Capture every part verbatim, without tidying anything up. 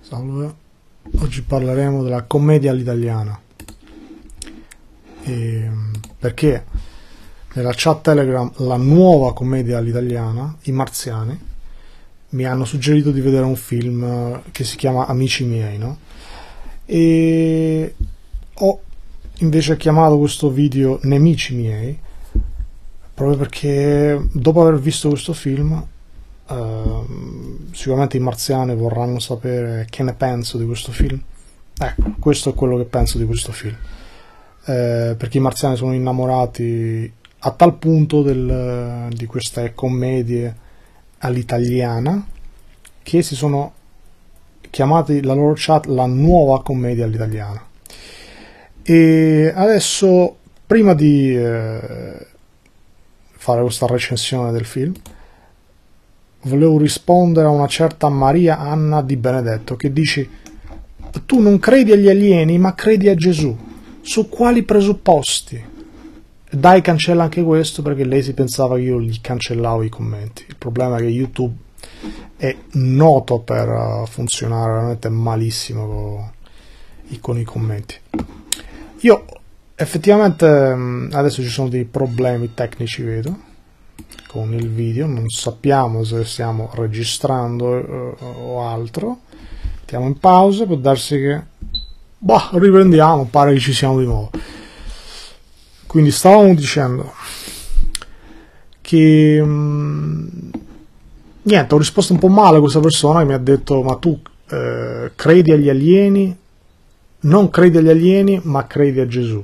Salve, oggi parleremo della commedia all'italiana. E perché nella chat Telegram la nuova commedia all'italiana, I Marziani, mi hanno suggerito di vedere un film che si chiama Amici miei, no? E ho invece chiamato questo video Nemici miei, proprio perché dopo aver visto questo film Uh, sicuramente i marziani vorranno sapere che ne penso di questo film. Ecco, questo è quello che penso di questo film, uh, perché i marziani sono innamorati a tal punto del, di queste commedie all'italiana che si sono chiamati la loro chat la nuova commedia all'italiana. E adesso, prima di uh, fare questa recensione del film, volevo rispondere a una certa Maria Anna Di Benedetto che dice: tu non credi agli alieni ma credi a Gesù, su quali presupposti? Dai, cancella anche questo, perché lei si pensava che io gli cancellavo i commenti. Il problema è che YouTube è noto per funzionare veramente malissimo con i, con i commenti. Io effettivamente adesso ci sono dei problemi tecnici, vedo, con il video, non sappiamo se stiamo registrando eh, o altro. Mettiamo in pausa, può darsi che bah, riprendiamo, pare che ci siamo di nuovo. Quindi stavamo dicendo che mh, niente, ho risposto un po' male a questa persona che mi ha detto: ma tu eh, credi agli alieni? Non credi agli alieni ma credi a Gesù.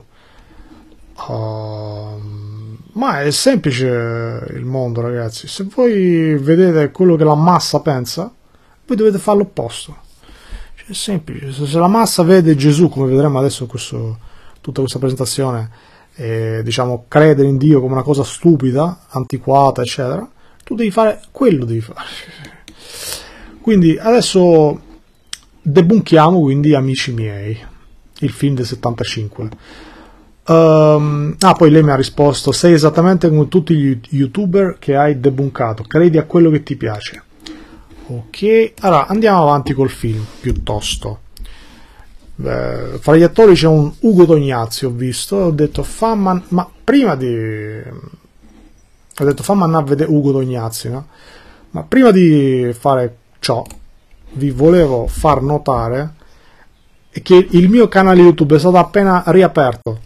uh, Ma è semplice il mondo, ragazzi. Se voi vedete quello che la massa pensa, voi dovete fare l'opposto. Cioè, è semplice. Se la massa vede Gesù, come vedremo adesso in questo, tutta questa presentazione, e, diciamo, credere in Dio come una cosa stupida, antiquata, eccetera, tu devi fare quello, devi fare. Quindi adesso debunchiamo quindi Amici miei, il film del settantacinque. Um, ah, poi lei mi ha risposto: sei esattamente come tutti gli youtuber che hai debunkato, credi a quello che ti piace. Ok, allora andiamo avanti col film piuttosto. Beh, fra gli attori c'è un Ugo Tognazzi, ho visto, ho detto famman, ma prima di ho detto fammi andare a vedere Ugo Tognazzi, no? Ma prima di fare ciò vi volevo far notare che il mio canale YouTube è stato appena riaperto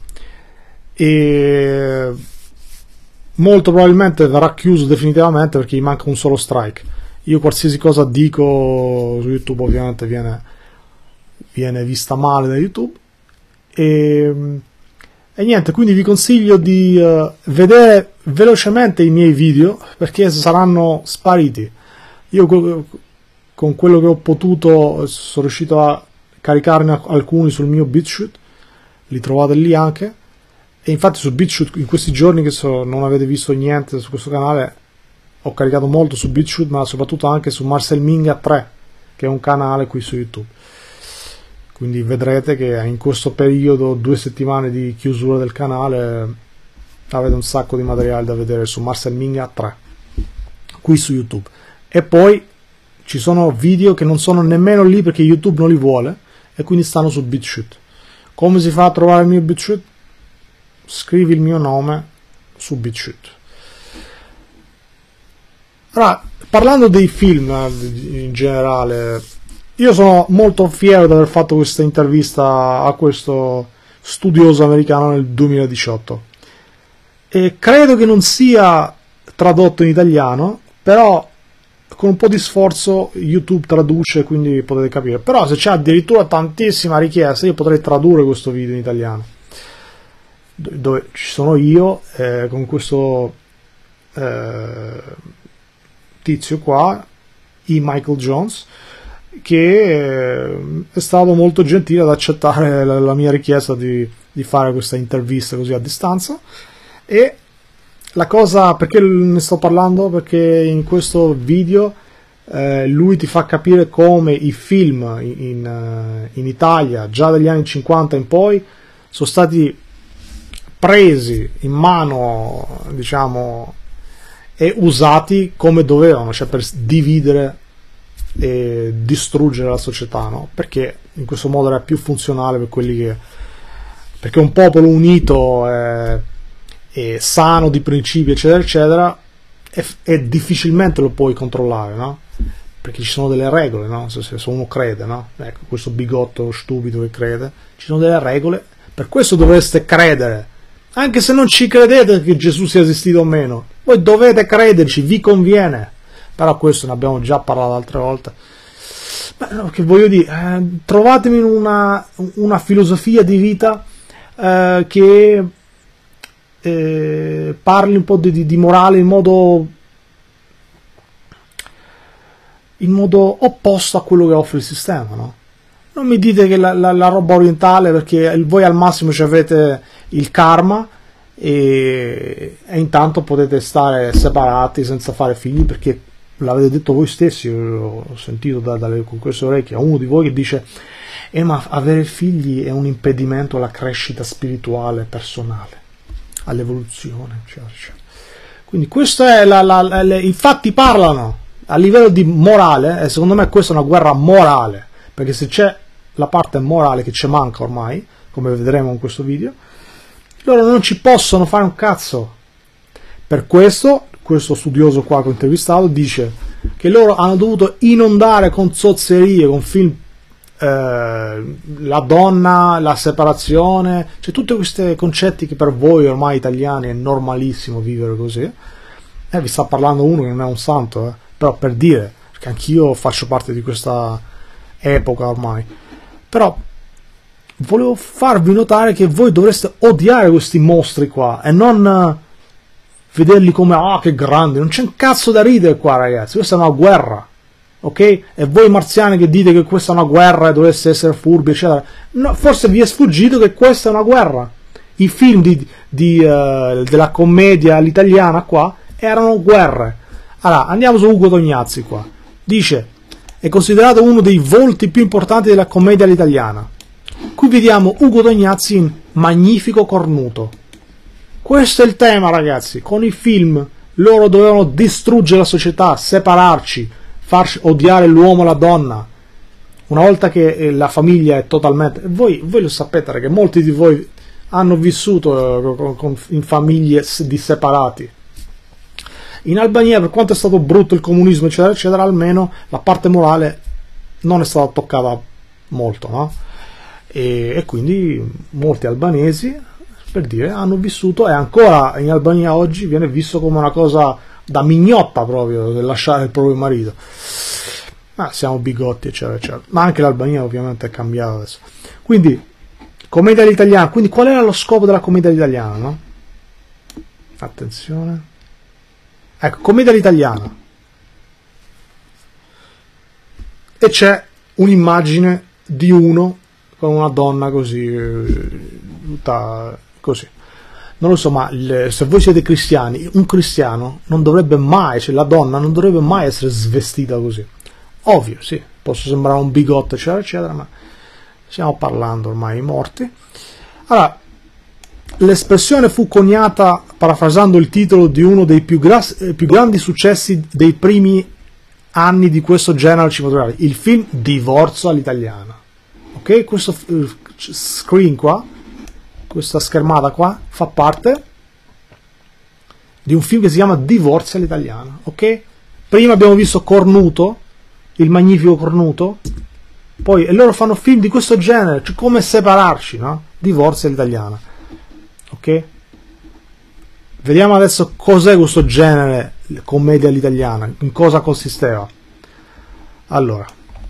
e molto probabilmente verrà chiuso definitivamente perché gli manca un solo strike. Io qualsiasi cosa dico su YouTube ovviamente viene, viene vista male da YouTube e, e niente, quindi vi consiglio di uh, vedere velocemente i miei video perché saranno spariti. Io con quello che ho potuto sono riuscito a caricarne alcuni sul mio BitChute, li trovate lì anche. E infatti su BitChute in questi giorni che so, non avete visto niente su questo canale, ho caricato molto su BitChute, ma soprattutto anche su Marcel Minga tre, che è un canale qui su YouTube. Quindi vedrete che in questo periodo, due settimane di chiusura del canale, avete un sacco di materiale da vedere su Marcel Minga tre, qui su YouTube. E poi ci sono video che non sono nemmeno lì perché YouTube non li vuole e quindi stanno su BitChute. Come si fa a trovare il mio BitChute? Scrivi il mio nome su BitChute. Allora, parlando dei film in generale, io sono molto fiero di aver fatto questa intervista a questo studioso americano nel duemiladiciotto e credo che non sia tradotto in italiano, però con un po' di sforzo YouTube traduce, quindi potete capire. Però se c'è addirittura tantissima richiesta, io potrei tradurre questo video in italiano, dove ci sono io eh, con questo eh, tizio qua, E. Michael Jones, che eh, è stato molto gentile ad accettare la, la mia richiesta di, di fare questa intervista così a distanza. E la cosa, perché ne sto parlando? Perché in questo video eh, lui ti fa capire come i film in, in, in Italia già dagli anni cinquanta in poi sono stati presi in mano, diciamo, e usati come dovevano, cioè per dividere e distruggere la società, no? Perché in questo modo era più funzionale per quelli che, perché un popolo unito e, e sano di principi eccetera eccetera e, e difficilmente lo puoi controllare, no? Perché ci sono delle regole, no? Se, se uno crede, no? Ecco, questo bigotto stupido che crede, ci sono delle regole, per questo dovreste credere, anche se non ci credete che Gesù sia esistito o meno, voi dovete crederci, vi conviene. Però questo ne abbiamo già parlato altre volte. Ma no, che voglio dire, eh, trovatemi una, una filosofia di vita eh, che eh, parli un po' di, di morale in modo in modo opposto a quello che offre il sistema, no? Non mi dite che la, la, la roba orientale, perché voi al massimo ci avete il karma e, e intanto potete stare separati senza fare figli, perché l'avete detto voi stessi, ho sentito da, dalle, con queste orecchie a uno di voi che dice eh, ma avere figli è un impedimento alla crescita spirituale personale, all'evoluzione, eccetera, eccetera. Quindi questo è la, la, la, le, i fatti parlano a livello di morale, e secondo me questa è una guerra morale, perché se c'è la parte morale che ci manca ormai, come vedremo in questo video, loro non ci possono fare un cazzo. Per questo questo studioso qua che ho intervistato dice che loro hanno dovuto inondare con zozzerie, con film, eh, la donna, la separazione, cioè tutti questi concetti che per voi ormai italiani è normalissimo vivere così. Eh, vi sta parlando uno che non è un santo, eh. Però per dire, perché anch'io faccio parte di questa epoca ormai, però volevo farvi notare che voi dovreste odiare questi mostri qua e non vederli come ah che grandi, non c'è un cazzo da ridere qua ragazzi, questa è una guerra, ok? E voi marziani che dite che questa è una guerra e dovreste essere furbi eccetera, no, forse vi è sfuggito che questa è una guerra. I film di, di, uh, della commedia all'italiana qua erano guerre. Allora, andiamo su Ugo Tognazzi qua. Dice, è considerato uno dei volti più importanti della commedia all'italiana. Qui vediamo Ugo Tognazzi in Magnifico Cornuto. Questo è il tema, ragazzi. Con i film loro dovevano distruggere la società, separarci, farci odiare l'uomo e la donna. Una volta che la famiglia è totalmente... Voi, voi lo sapete, perché molti di voi hanno vissuto con, con, in famiglie di separati. In Albania, per quanto è stato brutto il comunismo eccetera eccetera, almeno la parte morale non è stata toccata molto, no? E, e quindi molti albanesi, per dire, hanno vissuto, e ancora in Albania oggi viene visto come una cosa da mignotta proprio, del lasciare il proprio marito. Ma siamo bigotti eccetera eccetera. Ma anche l'Albania ovviamente è cambiata adesso. Quindi commedia all'italiana. Quindi qual era lo scopo della commedia all'italiana, no? Attenzione. Ecco, commedia all'italiana. E c'è un'immagine di uno con una donna così, tutta così. Non lo so, ma il, se voi siete cristiani, un cristiano non dovrebbe mai, cioè la donna non dovrebbe mai essere svestita così. Ovvio, sì, posso sembrare un bigotto eccetera eccetera, ma stiamo parlando ormai morti. Allora, l'espressione fu coniata parafrasando il titolo di uno dei più, gra- più grandi successi dei primi anni di questo genere cinematografico, il film Divorzio all'italiana. Ok? Questo uh, screen qua, questa schermata qua, fa parte di un film che si chiama Divorzio all'italiana. Ok? Prima abbiamo visto Cornuto, il Magnifico Cornuto, poi e loro fanno film di questo genere, cioè come separarci, no? Divorzio all'italiana. Ok? Vediamo adesso cos'è questo genere commedia all'italiana, in cosa consisteva. Allora,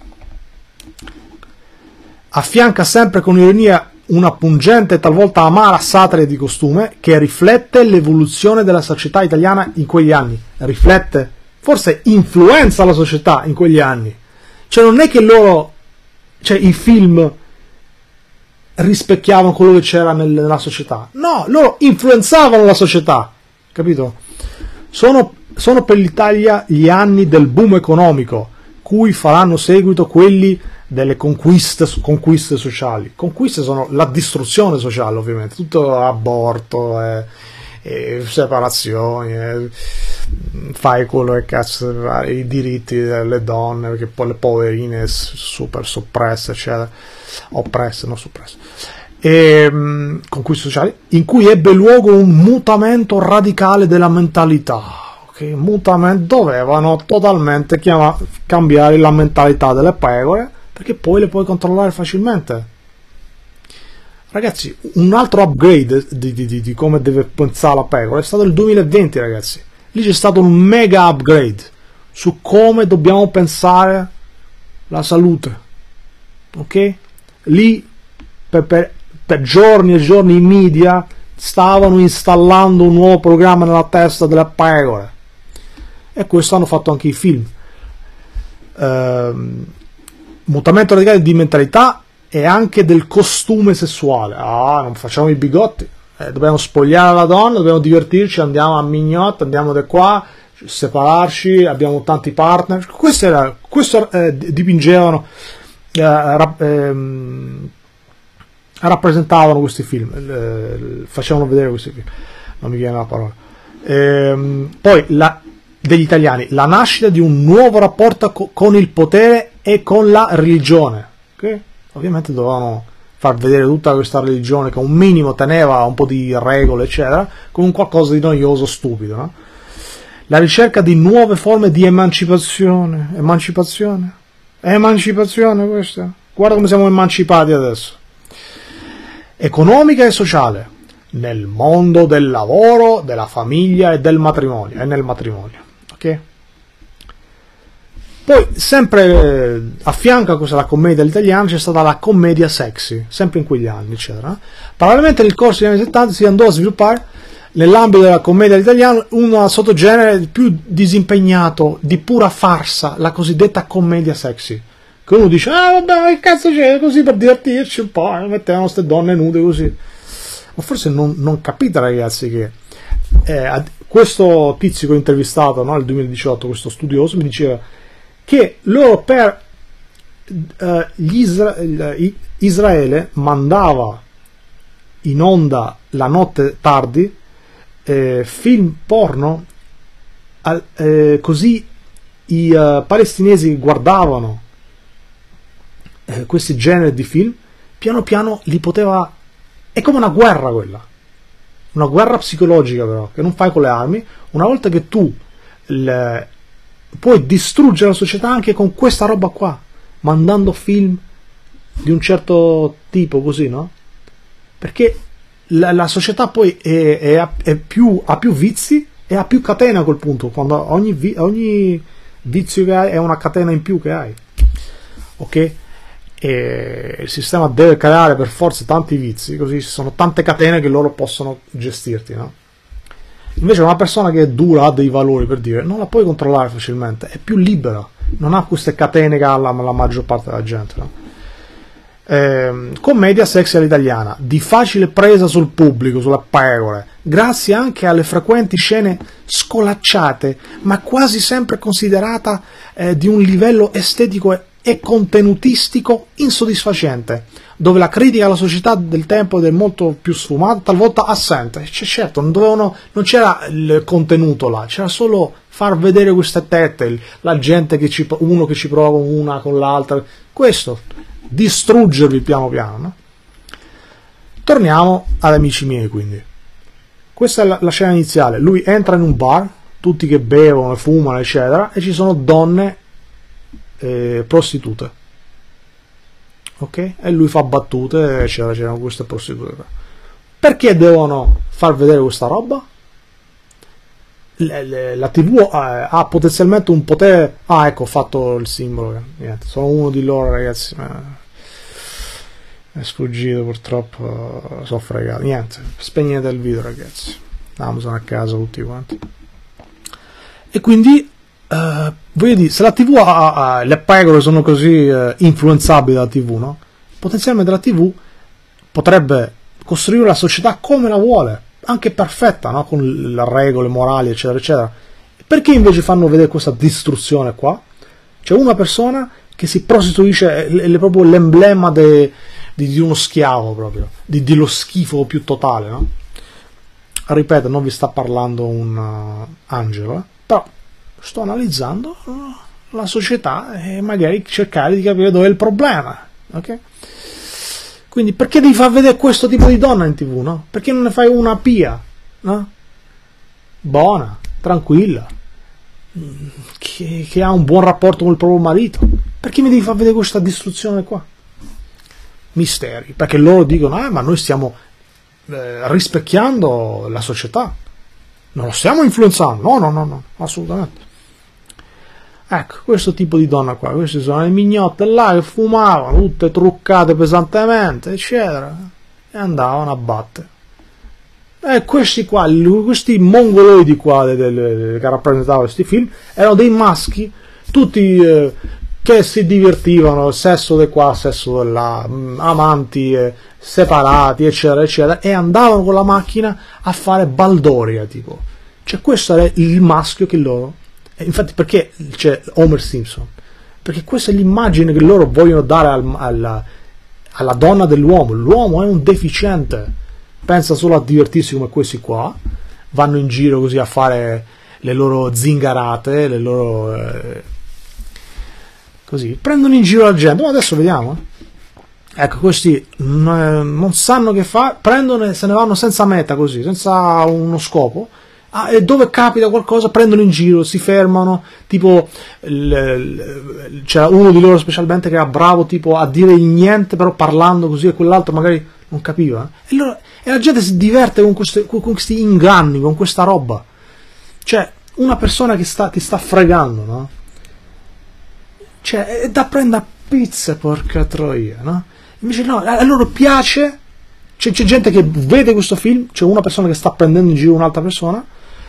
affianca sempre con ironia una pungente e talvolta amara satira di costume che riflette l'evoluzione della società italiana in quegli anni, riflette, forse influenza la società in quegli anni. Cioè non è che loro, cioè i film rispecchiavano quello che c'era nel, nella società, no, loro influenzavano la società, capito? Sono, sono per l'Italia gli anni del boom economico, cui faranno seguito quelli delle conquiste, conquiste sociali. Conquiste sono la distruzione sociale, ovviamente, tutto aborto, eh, eh, separazioni, eh, fai quello che cazzo, i diritti delle donne, perché poi le poverine super soppresse, eccetera, oppresse, non soppresse, e mh, conquiste sociali, in cui ebbe luogo un mutamento radicale della mentalità. Okay? Mutamento, dovevano totalmente chiama, cambiare la mentalità delle pecore, perché poi le puoi controllare facilmente. Ragazzi, un altro upgrade di, di, di, di come deve pensare la pecora è stato il duemilaventi, ragazzi. Lì c'è stato un mega upgrade su come dobbiamo pensare la salute. Ok? Lì per, per, per giorni e giorni i media stavano installando un nuovo programma nella testa delle pecore. E questo hanno fatto anche i film. Ehm, mutamento radicale di mentalità e anche del costume sessuale. Ah, non facciamo i bigotti, eh, dobbiamo spogliare la donna, dobbiamo divertirci, andiamo a mignotte, andiamo da qua, separarci, abbiamo tanti partner. Questo, era, questo eh, dipingevano, eh, rap, ehm, rappresentavano questi film, eh, facevano vedere questi film, non mi viene la parola. Ehm, poi la, degli italiani, la nascita di un nuovo rapporto co- con il potere e con la religione. Ok? Ovviamente dovevano far vedere tutta questa religione che un minimo teneva un po' di regole, eccetera, come un qualcosa di noioso, stupido, no? La ricerca di nuove forme di emancipazione. Emancipazione? Emancipazione questa? Guarda come siamo emancipati adesso. Economica e sociale. Nel mondo del lavoro, della famiglia e del matrimonio. E nel matrimonio. Ok? Poi, sempre eh, a fianco a questa la commedia all'italiana, c'è stata la commedia sexy, sempre in quegli anni, eccetera. Parallelamente nel corso degli anni settanta si andò a sviluppare, nell'ambito della commedia all'italiana, un sottogenere più disimpegnato, di pura farsa, la cosiddetta commedia sexy. Che uno dice, ah vabbè, che cazzo c'è, così per divertirci un po', eh, mettevano queste donne nude così. Ma forse non, non capite, ragazzi, che eh, questo tizio che ho intervistato, no, nel duemiladiciotto, questo studioso, mi diceva che loro per eh, gli Isra- Israele mandava in onda la notte tardi eh, film porno, eh, così i eh, palestinesi guardavano eh, questi generi di film, piano piano li poteva, è come una guerra quella, una guerra psicologica però, che non fai con le armi, una volta che tu le, puoi distruggere la società anche con questa roba qua, mandando film di un certo tipo, così, no? Perché la, la società poi è, è, è più, ha più vizi e ha più catena a quel punto, quando ogni, vi, ogni vizio che hai è una catena in più che hai, ok? E il sistema deve creare per forza tanti vizi, così ci sono tante catene che loro possono gestirti, no? Invece una persona che è dura, ha dei valori, per dire, non la puoi controllare facilmente, è più libera, non ha queste catene che ha la, la maggior parte della gente, no? Eh, commedia sexy all'italiana, di facile presa sul pubblico, sulle pecore, grazie anche alle frequenti scene scolacciate, ma quasi sempre considerata eh, di un livello estetico e, e contenutistico insoddisfacente, dove la critica alla società del tempo è molto più sfumata, talvolta assente. Cioè, certo, non, dovevano, non c'era il contenuto là, c'era solo far vedere queste tette, la gente che ci, uno che ci prova con una, con l'altra, questo, distruggervi piano piano, no? Torniamo ad Amici miei, quindi. Questa è la, la scena iniziale, lui entra in un bar, tutti che bevono e fumano, eccetera, e ci sono donne eh, prostitute. Ok? E lui fa battute, eccetera, c'erano queste prostitute. Perché devono far vedere questa roba? Le, le, la tivù ha, ha potenzialmente un potere. Ah, ecco, ho fatto il simbolo. Niente, sono uno di loro, ragazzi. È sfuggito, purtroppo. Sono fregato. Niente, spegnete il video, ragazzi. Amazon a casa tutti quanti. E quindi Uh, voglio dire, se la tivù ha, ha, le pecore sono così uh, influenzabili dalla tivù, no? Potenzialmente la tivù potrebbe costruire la società come la vuole, anche perfetta, no? Con le regole morali, eccetera, eccetera. Perché invece fanno vedere questa distruzione qua? C'è una persona che si prostituisce, è, è proprio l'emblema de, di, di uno schiavo, proprio, di, dello schifo più totale, no? Ripeto, non vi sta parlando un uh, angelo, eh? Però sto analizzando la società e magari cercare di capire dove è il problema, ok? Quindi perché devi far vedere questo tipo di donna in tv, no? Perché non ne fai una pia, no? Buona, tranquilla, che, che ha un buon rapporto con il proprio marito. Perché mi devi far vedere questa distruzione qua? Misteri, perché loro dicono, eh, ma noi stiamo eh, rispecchiando la società, non lo stiamo influenzando, no, no, no, no, assolutamente. Ecco, questo tipo di donna qua, queste sono le mignotte là che fumavano, tutte truccate pesantemente, eccetera, e andavano a battere. E questi qua, questi mongoloidi qua del, del, che rappresentavano questi film, erano dei maschi, tutti eh, che si divertivano, sesso di qua, sesso di là, amanti eh, separati, eccetera, eccetera, e andavano con la macchina a fare baldoria, tipo. Cioè questo era il maschio che loro... Infatti perché c'è Homer Simpson? Perché questa è l'immagine che loro vogliono dare al, alla, alla donna dell'uomo. L'uomo è un deficiente, pensa solo a divertirsi come questi qua, vanno in giro così a fare le loro zingarate, le loro eh, così, prendono in giro la gente. Ma adesso vediamo, ecco, questi non sanno che fare, prendono e se ne vanno senza meta, così, senza uno scopo. Ah, e dove capita qualcosa prendono in giro, si fermano, tipo c'era uno di loro specialmente che era bravo tipo a dire niente però parlando così, e quell'altro magari non capiva, e, loro, e la gente si diverte con, queste, con questi inganni, con questa roba. Cioè una persona che sta, ti sta fregando, no? Cioè è da prendere a pizze, porca troia, no? Invece no, a loro piace, c'è, c'è gente che vede questo film, c'è una persona che sta prendendo in giro un'altra persona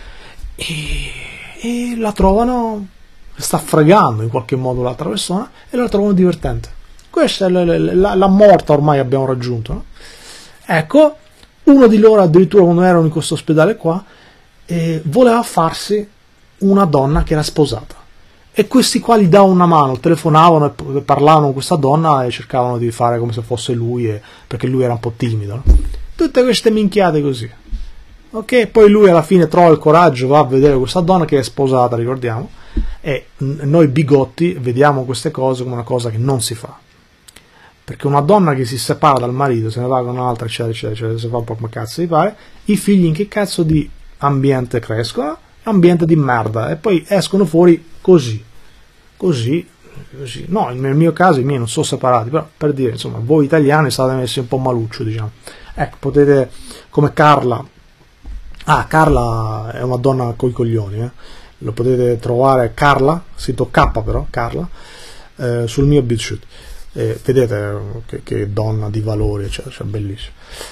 e, e la trovano, sta fregando in qualche modo l'altra persona e la trovano divertente. Questa è la, la, la morta ormai abbiamo raggiunto, no? Ecco, uno di loro addirittura quando erano in questo ospedale qua eh, voleva farsi una donna che era sposata, e questi qua gli davano una mano, telefonavano e parlavano con questa donna e cercavano di fare come se fosse lui, e, perché lui era un po' timido, no? Tutte queste minchiate così. Ok, poi lui alla fine trova il coraggio, va a vedere questa donna che è sposata, ricordiamo, e noi bigotti vediamo queste cose come una cosa che non si fa, perché una donna che si separa dal marito, se ne va con un'altra, eccetera, eccetera, eccetera, si fa un po' come cazzo gli pare, i figli in che cazzo di ambiente crescono? Ambiente di merda, e poi escono fuori così, così, così. No, nel mio caso i miei non sono separati, però per dire, insomma, voi italiani state messi un po' maluccio, diciamo. Ecco, potete, come Carla, ah, Carla è una donna coi coglioni, eh? Lo potete trovare, Carla, sito K però, Carla, eh, sul mio BitChute. Eh, vedete che, che donna di valori, eccetera, cioè, bellissimo.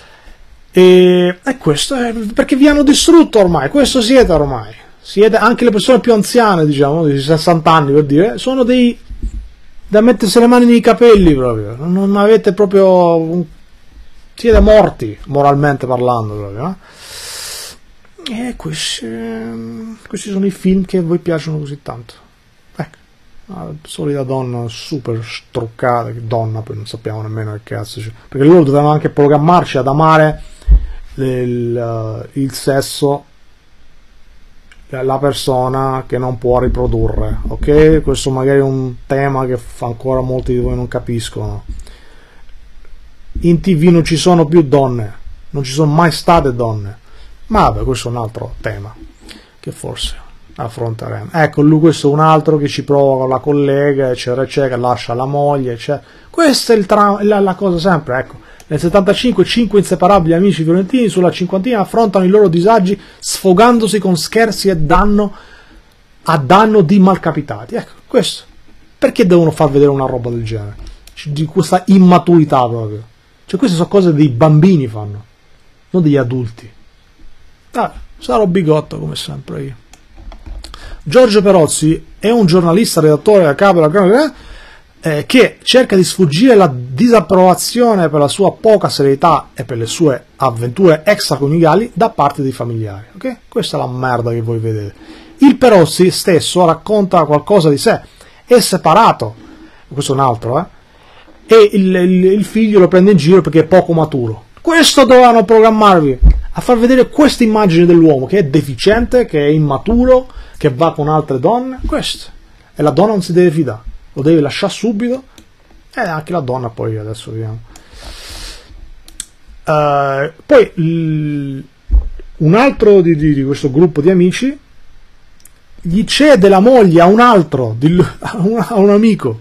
E, e questo è perché vi hanno distrutto ormai, questo siete ormai. Siete anche le persone più anziane, diciamo, di sessanta anni per dire, sono dei da mettersi le mani nei capelli proprio, non avete proprio, siete morti moralmente parlando proprio, no? E questi, questi sono i film che a voi piacciono così tanto. Ecco, la solita donna super struccata, che donna poi non sappiamo nemmeno che cazzo c'è, perché loro dovevano anche programmarci ad amare il, il sesso, la persona che non può riprodurre, ok? Questo magari è un tema che ancora molti di voi non capiscono. In tv non ci sono più donne, non ci sono mai state donne, ma vabbè, questo è un altro tema che forse affronteremo. Ecco, lui, questo è un altro che ci prova con la collega, eccetera, eccetera, lascia la moglie, eccetera. Questa è il tra- la, la cosa sempre, ecco. Nel settantacinque cinque inseparabili amici fiorentini sulla cinquantina affrontano i loro disagi sfogandosi con scherzi e danno a danno di malcapitati. Ecco, questo. Perché devono far vedere una roba del genere? Di questa immaturità proprio. Cioè queste sono cose che dei bambini fanno, non degli adulti. Ah, sarò bigotto come sempre io. Giorgio Perozzi è un giornalista, redattore a capo della cronaca, Eh, che cerca di sfuggire alla disapprovazione per la sua poca serietà e per le sue avventure extraconiugali da parte dei familiari. Ok? Questa è la merda che voi vedete. Il Perozzi stesso racconta qualcosa di sé, è separato, questo è un altro, eh? E il, il, il figlio lo prende in giro perché è poco maturo. Questo dovevano programmarvi, a far vedere questa immagine dell'uomo che è deficiente, che è immaturo, che va con altre donne, questo. E la donna non si deve fidare, lo deve lasciare subito, e anche la donna poi adesso vediamo. Uh, poi l- un altro di, di, di questo gruppo di amici gli cede la moglie a un altro, di, a, un, a un amico.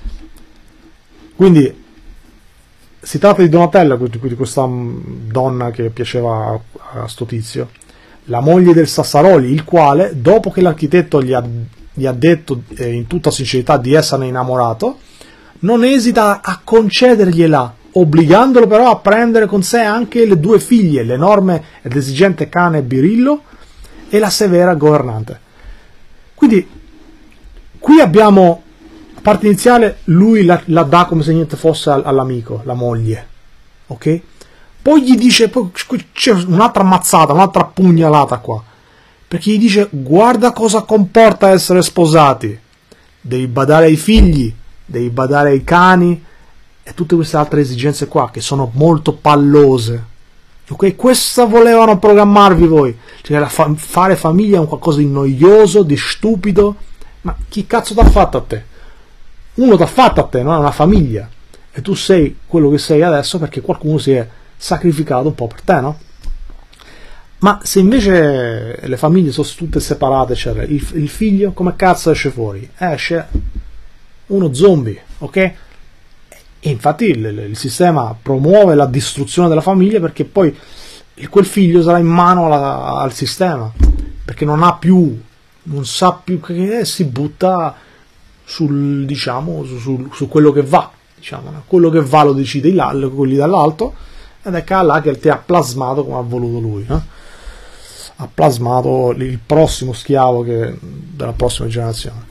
Quindi si tratta di Donatella, di questa donna che piaceva a, a sto tizio, la moglie del Sassaroli, il quale, dopo che l'architetto gli ha, gli ha detto eh, in tutta sincerità di esserne innamorato, non esita a concedergliela, obbligandolo però a prendere con sé anche le due figlie, l'enorme ed esigente cane Birillo e la severa governante. Quindi qui abbiamo, a parte iniziale, lui la, la dà come se niente fosse all'amico, la moglie, ok? Poi gli dice, poi c'è un'altra ammazzata, un'altra pugnalata qua, perché gli dice: guarda cosa comporta essere sposati, devi badare ai figli, devi badare ai cani e tutte queste altre esigenze qua che sono molto pallose, ok? Questa volevano programmarvi voi, cioè la fa- fare famiglia è un qualcosa di noioso, di stupido. Ma chi cazzo t'ha fatto a te? Uno t'ha fatto a te, no? È una famiglia, e tu sei quello che sei adesso perché qualcuno si è sacrificato un po' per te, no? Ma se invece le famiglie sono tutte separate, eccetera, il, il figlio come cazzo esce fuori? Esce uno zombie, ok? E infatti il, il sistema promuove la distruzione della famiglia, perché poi quel figlio sarà in mano alla, al sistema, perché non ha più, non sa più che si butta sul, diciamo, su, su, su quello che va, diciamo, no? Quello che va lo decide il, quelli dall'alto, ed è là che ti ha plasmato come ha voluto lui, no? Ha plasmato il prossimo schiavo che, della prossima generazione.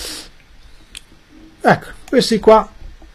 Ecco, questi qua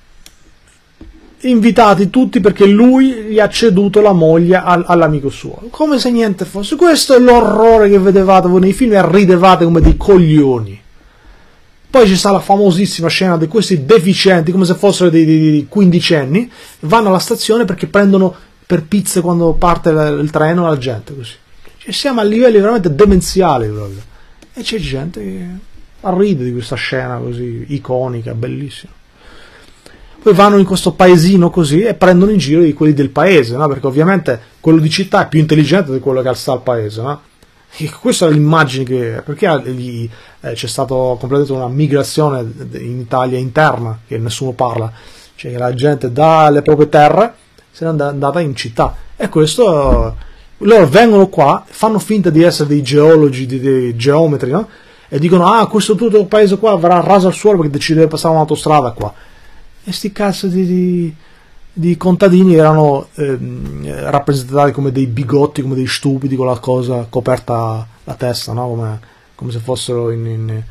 invitati tutti perché lui gli ha ceduto la moglie al, all'amico suo, come se niente fosse. Questo è l'orrore che vedevate voi nei film e ridevate come dei coglioni. Poi ci sta la famosissima scena di questi deficienti, come se fossero dei, dei, dei quindicenni, vanno alla stazione perché prendono per pizze quando parte il, il treno la gente, così. Cioè, siamo a livelli veramente demenziali proprio. E c'è gente che ride di questa scena così iconica, bellissima. Poi vanno in questo paesino così e prendono in giro di quelli del paese, no? Perché ovviamente quello di città è più intelligente di quello che sta al paese, no? E questa è l'immagine che, perché gli, eh, c'è stata completamente una migrazione in Italia interna che nessuno parla, cioè che la gente dalle proprie terre se n'è andata in città, e questo loro vengono qua, fanno finta di essere dei geologi, dei, dei geometri, no? E dicono: ah, questo tutto il paese qua verrà raso al suolo perché decide di passare un'autostrada qua. E sti cazzo di, di, di contadini erano ehm, rappresentati come dei bigotti, come dei stupidi, con la cosa coperta la testa, no? Come, come se fossero in... in...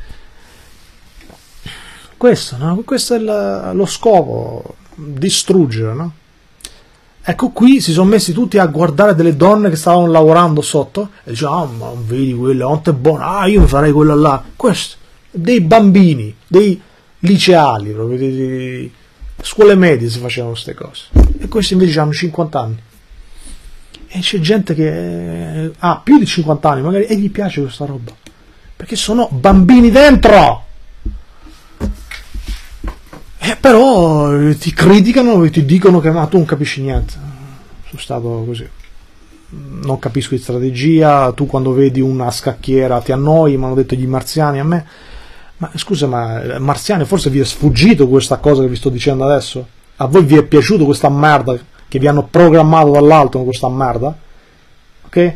Questo, no? Questo è il, lo scopo, distruggere, no? Ecco, qui si sono messi tutti a guardare delle donne che stavano lavorando sotto e dicevano: ah, ma non vedi quella, quanto è buona, ah, io mi farei quella là. Questo, dei bambini, dei liceali, proprio di, di scuole medie si facevano queste cose, e questi invece hanno cinquanta anni, e c'è gente che ha ah, più di cinquanta anni magari e gli piace questa roba perché sono bambini dentro. Eh, però ti criticano e ti dicono che ma tu non capisci niente. Sono stato così, non capisco di strategia, tu quando vedi una scacchiera ti annoi, mi hanno detto gli marziani a me. Ma scusa, ma marziani, forse vi è sfuggito questa cosa che vi sto dicendo adesso? A voi vi è piaciuto questa merda che vi hanno programmato dall'alto con questa merda? Ok? Eh,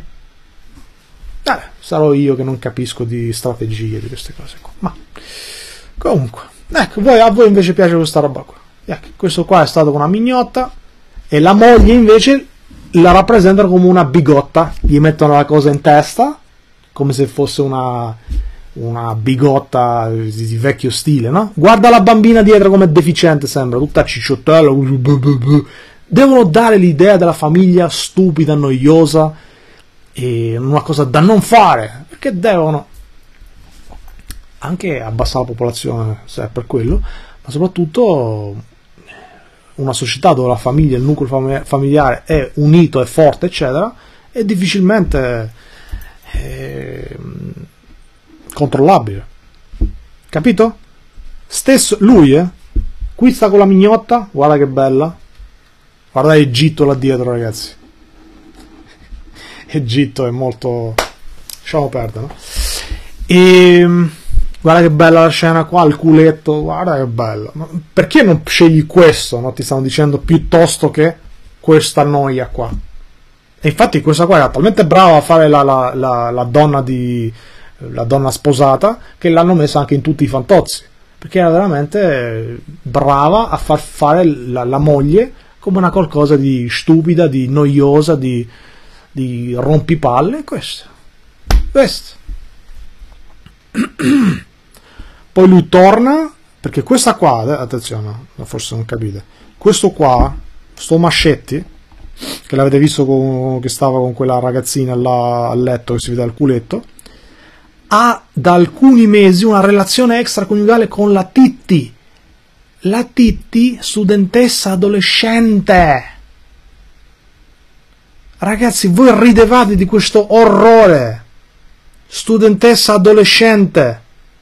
sarò io che non capisco di strategie, di queste cose qua. Ma comunque, ecco, voi, a voi invece piace questa roba qua. Ecco, questo qua è stato con una mignotta e la moglie invece la rappresentano come una bigotta. Gli mettono la cosa in testa come se fosse una... una bigotta di vecchio stile, no? Guarda la bambina dietro come deficiente, sembra tutta cicciottella. Devono dare l'idea della famiglia stupida, noiosa e una cosa da non fare, perché devono anche abbassare la popolazione, se è per quello, ma soprattutto una società dove la famiglia, il nucleo familiare è unito, è forte, eccetera, e difficilmente eh, controllabile, capito? Stesso lui, eh qui sta con la mignotta, guarda che bella, guarda Egitto là dietro, ragazzi. Egitto è molto, lasciamo perdere, no? E guarda che bella la scena qua, il culetto, guarda che bella. Ma perché non scegli questo, no? Ti stanno dicendo, piuttosto che questa noia qua. E infatti questa qua era talmente brava a fare la, la, la, la donna di la donna sposata che l'hanno messa anche in tutti i Fantozzi, perché era veramente brava a far fare la, la moglie come una qualcosa di stupida, di noiosa, di, di rompipalle. Questo questo poi lui torna, perché questa qua, attenzione, forse non capite, questo qua, sto Mascetti, che l'avete visto con, che stava con quella ragazzina là a letto, che si vede al culetto, ha da alcuni mesi una relazione extraconiugale con la Titti, la Titti, studentessa adolescente. Ragazzi, voi ridevate di questo orrore, studentessa adolescente,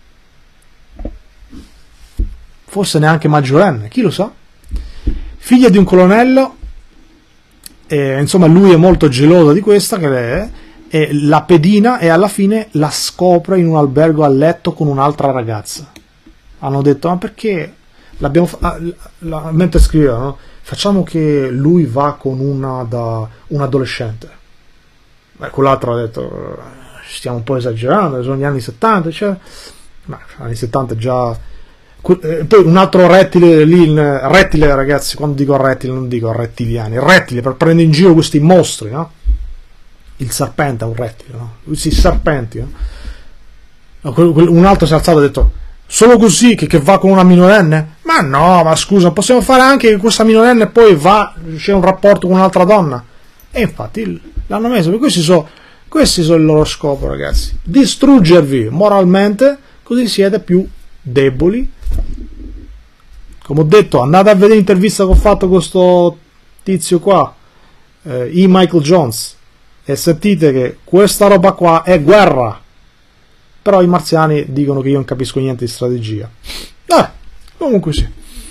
forse neanche maggiorenne, chi lo sa, figlia di un colonnello. E, insomma, lui è molto geloso di questa, che lei è, e la pedina, e alla fine la scopre in un albergo a letto con un'altra ragazza. Hanno detto, ma perché l'abbiamo fa- la, mentre scrivevano, facciamo che lui va con una da un adolescente. Beh, quell'altro ha detto, stiamo un po' esagerando, sono gli anni settanta, cioè, ma anni settanta già. Poi un altro rettile lì, rettile, ragazzi, quando dico rettile non dico rettiliani, rettile per prendere in giro questi mostri, no? Il serpente è un rettile, no? Questi serpenti, no? Un altro si è alzato e ha detto, solo così che, che va con una minorenne? Ma no, ma scusa, possiamo fare anche che questa minorenne poi va, c'è un rapporto con un'altra donna? E infatti l'hanno messo, perché questi sono, questi sono il loro scopo, ragazzi, distruggervi moralmente, così siete più deboli. Come ho detto, andate a vedere l'intervista che ho fatto con questo tizio qua, eh, E. Michael Jones, e sentite che questa roba qua è guerra. Però i marziani dicono che io non capisco niente di strategia. Eh, comunque sì.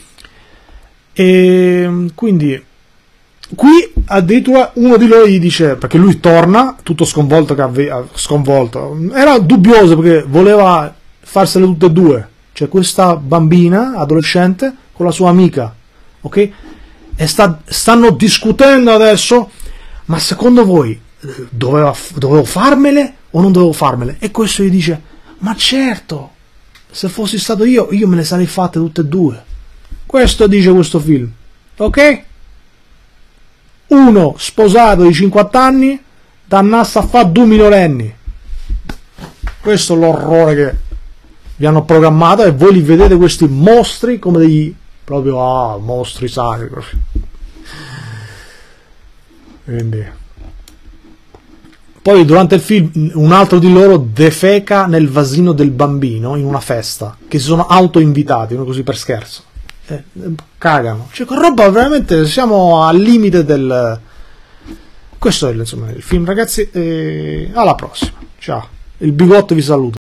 E quindi qui addirittura uno di loro gli dice, perché lui torna tutto sconvolto, che ave, sconvolto, era dubbioso perché voleva farsele tutte e due, cioè questa bambina adolescente con la sua amica, ok? E sta, stanno discutendo adesso, ma secondo voi doveva, dovevo farmele o non dovevo farmele? E questo gli dice, ma certo, se fossi stato io io me le sarei fatte tutte e due. Questo dice questo film, ok? Uno sposato di cinquanta anni dannassa a fare due minorenni. Questo è l'orrore che vi hanno programmato, e voi li vedete questi mostri come degli proprio ah, mostri sacri. Quindi poi durante il film un altro di loro defeca nel vasino del bambino in una festa, che si sono auto-invitati, così per scherzo, eh, cagano, cioè con roba veramente, siamo al limite del. Questo è insomma il film, ragazzi, e alla prossima, ciao, il bigotto vi saluta.